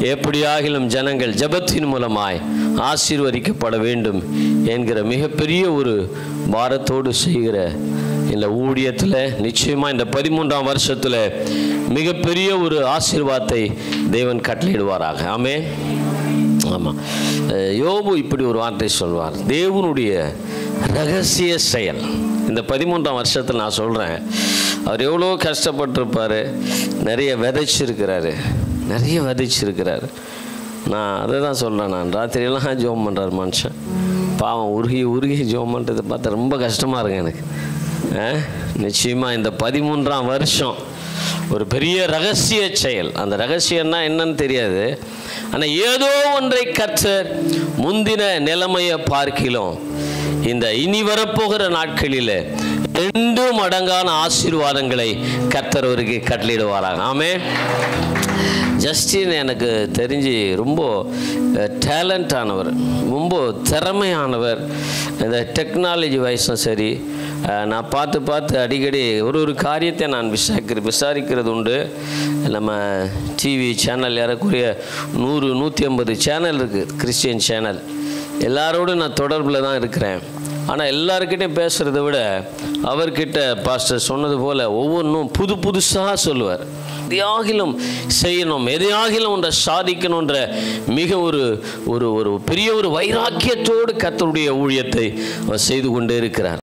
எப்படியாகிலும் ஜனங்கள் ஜெபத்தின் மூலமாய் ஆசீர்வதிக்கப்பட வேண்டும் என்கிற மிகப்பெரிய ஒரு பாரத்தோடு செய்கிற இந்த ஊழியத்தில் நிச்சயமாக இந்த 13ஆம் வருஷத்தில் மிகப்பெரிய ஒரு ஆசீர்வாதத்தை தேவன் கட்டளையிடுவாராக. ஆமென். ஆமாம், யோபு இப்படி ஒரு வார்த்தை சொல்வார், தேவனுடைய ரகசிய செயல். இந்த 13ஆம் வருஷத்தில் நான் சொல்கிறேன், அவர் எவ்வளோ கஷ்டப்பட்டிருப்பார், நிறைய விதைச்சிருக்கிறாரு. நான் அதை தான் சொல்கிறேன். நான் ராத்திரியெல்லாம் ஜோம் பண்ணுறார் மனுஷன், பாவம் உருகி ஜோம் பண்ணுறதை பார்த்தா ரொம்ப கஷ்டமாக இருக்கு எனக்கு. நிச்சயமாக இந்த 13ஆம் வருஷம் ஒரு பெரிய ரகசிய செயல். அந்த ரகசியம்னா என்னன்னு தெரியாது, ஆனால் ஏதோ ஒன்றை கர்த்தர் முந்தின நிலைமையை பார்க்கிலும் இந்த இனி வரப்போகிற நாட்களில் 2 மடங்கான ஆசீர்வாதங்களை கர்த்தர் அவருக்கு கட்டளையிடுவாராங்க. ஆமென். ஜஸ்டின் எனக்கு தெரிஞ்சு ரொம்ப டேலண்டானவர், ரொம்ப திறமையானவர். இந்த டெக்னாலஜி வைஸும் சரி, நான் பார்த்து அடிக்கடி ஒரு காரியத்தை நான் விசாரிக்கிறது உண்டு. நம்ம டிவி சேனல் ஏறக்குறைய 100-150 சேனல் இருக்குது, கிறிஸ்டியன் சேனல். எல்லாரோடும் நான் தொடர்பில் தான் இருக்கிறேன். ஆனால் எல்லாருக்கிட்டையும் பேசுகிறத விட அவர்கிட்ட பாஸ்டர் சொன்னது போல் ஒவ்வொன்றும் புதுசாக சொல்லுவார். எதையாகிலும் செய்யணும், எதையாகிலும் ஒன்றை சாதிக்கணுன்ற மிக ஒரு பெரிய ஒரு வைராக்கியத்தோடு கர்த்தருடைய ஊழியத்தை அவர் செய்து கொண்டே இருக்கிறார்.